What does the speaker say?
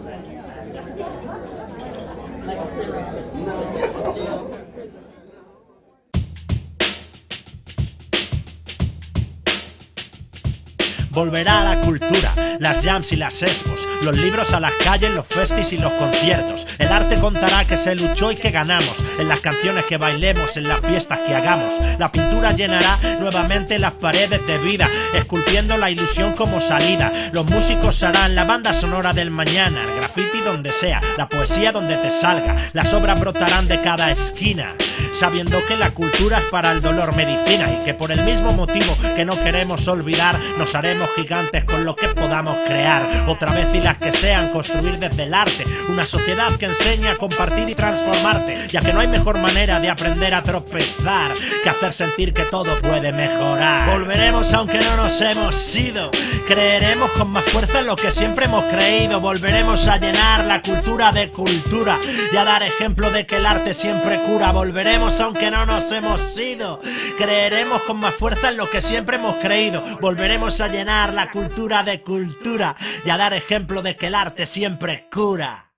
Volverá a la cultura, las jams y las expos, los libros a las calles, los festis y los conciertos. El arte contará que se luchó y que ganamos, en las canciones que bailemos, en las fiestas que hagamos. La pintura llenará nuevamente las paredes de vida, esculpiendo la ilusión como salida. Los músicos harán la banda sonora del mañana, el graffiti donde sea, la poesía donde te salga. Las obras brotarán de cada esquina, sabiendo que la cultura es para el dolor medicina, y que por el mismo motivo que no queremos olvidar, nos haremos gigantes con lo que podamos crear. Otra vez y las que sean, construir desde el arte una sociedad que enseña a compartir y transformarte, ya que no hay mejor manera de aprender a tropezar que hacer sentir que todo puede mejorar. Volveremos aunque no nos hemos ido, creeremos con más fuerza en lo que siempre hemos creído. Volveremos a llenar la cultura de cultura y a dar ejemplo de que el arte siempre cura. Volveremos aunque no nos hemos ido, creeremos con más fuerza en lo que siempre hemos creído. Volveremos a llenar la cultura de cultura y a dar ejemplo de que el arte siempre cura.